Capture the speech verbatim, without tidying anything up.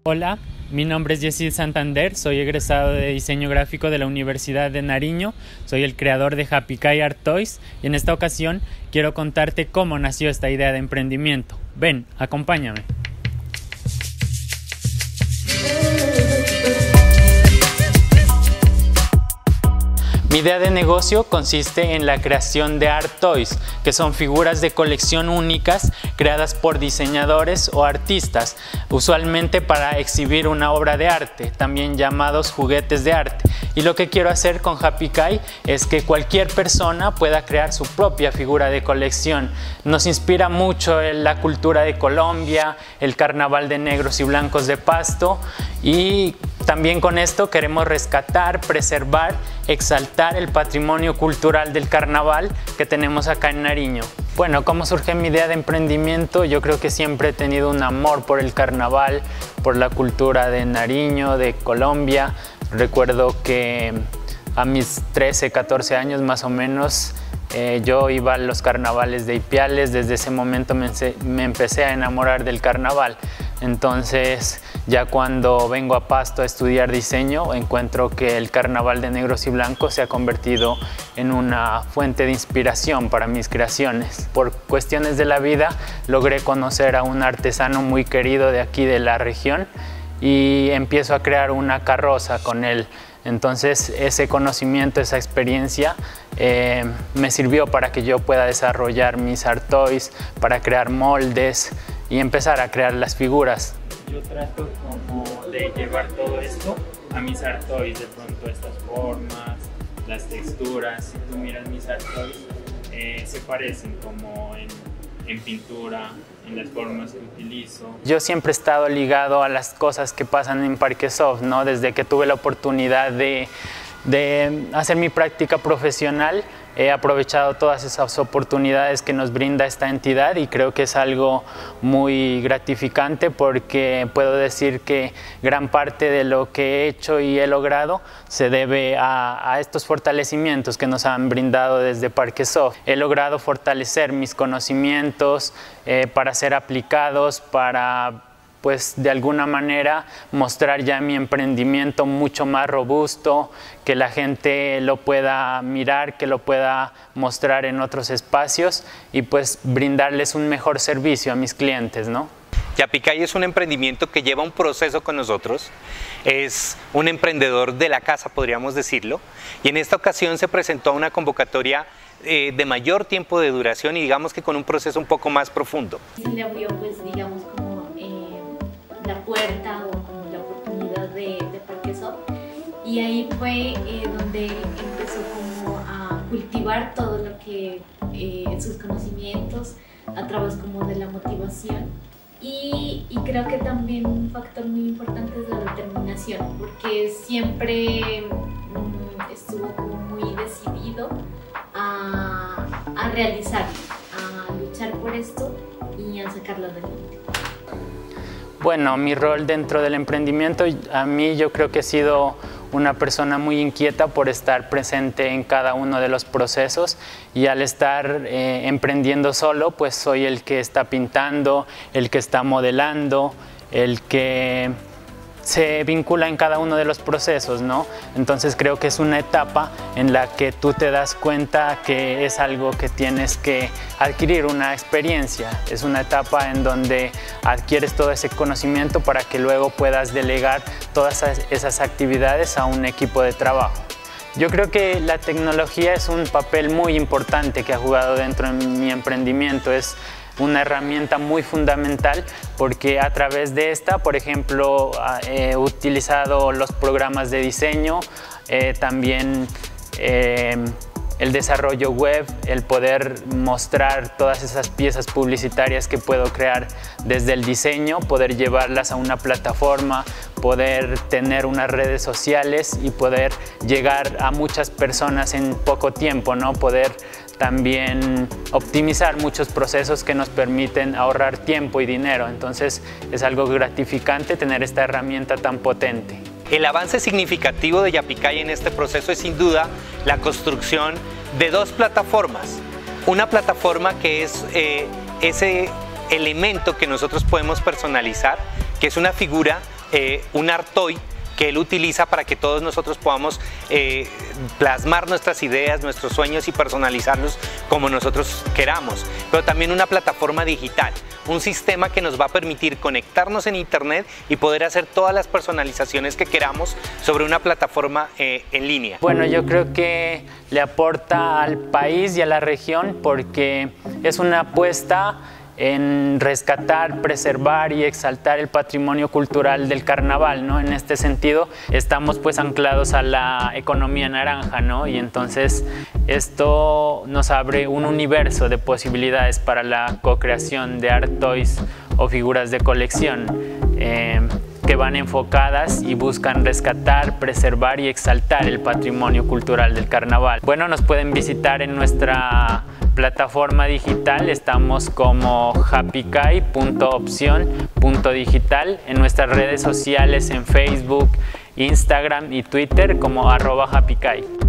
Hola, mi nombre es Yesid Santander, soy egresado de diseño gráfico de la Universidad de Nariño, soy el creador de Happy Kai Art Toys y en esta ocasión quiero contarte cómo nació esta idea de emprendimiento. Ven, acompáñame. Mi idea de negocio consiste en la creación de Art Toys, que son figuras de colección únicas creadas por diseñadores o artistas, usualmente para exhibir una obra de arte, también llamados juguetes de arte. Y lo que quiero hacer con Happy Kai es que cualquier persona pueda crear su propia figura de colección. Nos inspira mucho la cultura de Colombia, el carnaval de negros y blancos de Pasto, y también con esto queremos rescatar, preservar, exaltar el patrimonio cultural del carnaval que tenemos acá en Nariño. Bueno, ¿cómo surge mi idea de emprendimiento? Yo creo que siempre he tenido un amor por el carnaval, por la cultura de Nariño, de Colombia. Recuerdo que a mis trece, catorce años más o menos, eh, yo iba a los carnavales de Ipiales. Desde ese momento me, me empecé a enamorar del carnaval. Entonces, ya cuando vengo a Pasto a estudiar diseño, encuentro que el carnaval de negros y blancos se ha convertido en una fuente de inspiración para mis creaciones. Por cuestiones de la vida, logré conocer a un artesano muy querido de aquí de la región y empiezo a crear una carroza con él. Entonces, ese conocimiento, esa experiencia eh, me sirvió para que yo pueda desarrollar mis Art Toys, para crear moldes y empezar a crear las figuras. Yo trato como de llevar todo esto a mis Art Toys, de pronto estas formas, las texturas. Si tú miras mis Art Toys, eh, se parecen como en, en pintura, en las formas que utilizo. Yo siempre he estado ligado a las cosas que pasan en Parquesoft, ¿no? Desde que tuve la oportunidad de, de hacer mi práctica profesional, he aprovechado todas esas oportunidades que nos brinda esta entidad y creo que es algo muy gratificante porque puedo decir que gran parte de lo que he hecho y he logrado se debe a, a estos fortalecimientos que nos han brindado desde Parquesoft. He logrado fortalecer mis conocimientos eh, para ser aplicados, para pues de alguna manera mostrar ya mi emprendimiento mucho más robusto, que la gente lo pueda mirar, que lo pueda mostrar en otros espacios y pues brindarles un mejor servicio a mis clientes, ¿no? Happy Kai es un emprendimiento que lleva un proceso con nosotros, es un emprendedor de la casa, podríamos decirlo, y en esta ocasión se presentó a una convocatoria eh, de mayor tiempo de duración y digamos que con un proceso un poco más profundo. Se le abrió, pues, digamos, como la puerta o como la oportunidad de, de Parquesoft y ahí fue eh, donde empezó como a cultivar todo lo que eh, sus conocimientos a través como de la motivación y, y creo que también un factor muy importante es la determinación porque siempre mm, estuvo como muy decidido a, a realizar, a luchar por esto y a sacarlo adelante. Bueno, mi rol dentro del emprendimiento, a mí yo creo que he sido una persona muy inquieta por estar presente en cada uno de los procesos y al estar eh, emprendiendo solo, pues soy el que está pintando, el que está modelando, el que se vincula en cada uno de los procesos, ¿no? Entonces creo que es una etapa en la que tú te das cuenta que es algo que tienes que adquirir una experiencia, es una etapa en donde adquieres todo ese conocimiento para que luego puedas delegar todas esas actividades a un equipo de trabajo. Yo creo que la tecnología es un papel muy importante que ha jugado dentro de mi emprendimiento, es una herramienta muy fundamental porque a través de esta, por ejemplo, he utilizado los programas de diseño, eh, también eh, el desarrollo web, el poder mostrar todas esas piezas publicitarias que puedo crear desde el diseño, poder llevarlas a una plataforma, poder tener unas redes sociales y poder llegar a muchas personas en poco tiempo, ¿no? Poder también optimizar muchos procesos que nos permiten ahorrar tiempo y dinero. Entonces es algo gratificante tener esta herramienta tan potente. El avance significativo de Happy Kai en este proceso es sin duda la construcción de dos plataformas. Una plataforma que es eh, ese elemento que nosotros podemos personalizar, que es una figura eh, un art toy que él utiliza para que todos nosotros podamos eh, plasmar nuestras ideas, nuestros sueños y personalizarlos como nosotros queramos. Pero también una plataforma digital, un sistema que nos va a permitir conectarnos en internet y poder hacer todas las personalizaciones que queramos sobre una plataforma eh, en línea. Bueno, yo creo que le aporta al país y a la región porque es una apuesta en rescatar, preservar y exaltar el patrimonio cultural del carnaval, ¿no? En este sentido, estamos pues anclados a la economía naranja, ¿no? Y entonces esto nos abre un universo de posibilidades para la co-creación de art toys o figuras de colección eh, que van enfocadas y buscan rescatar, preservar y exaltar el patrimonio cultural del carnaval. Bueno, nos pueden visitar en nuestra plataforma digital, estamos como happykai punto opción punto digital, en nuestras redes sociales en Facebook, Instagram y Twitter como arroba happykai.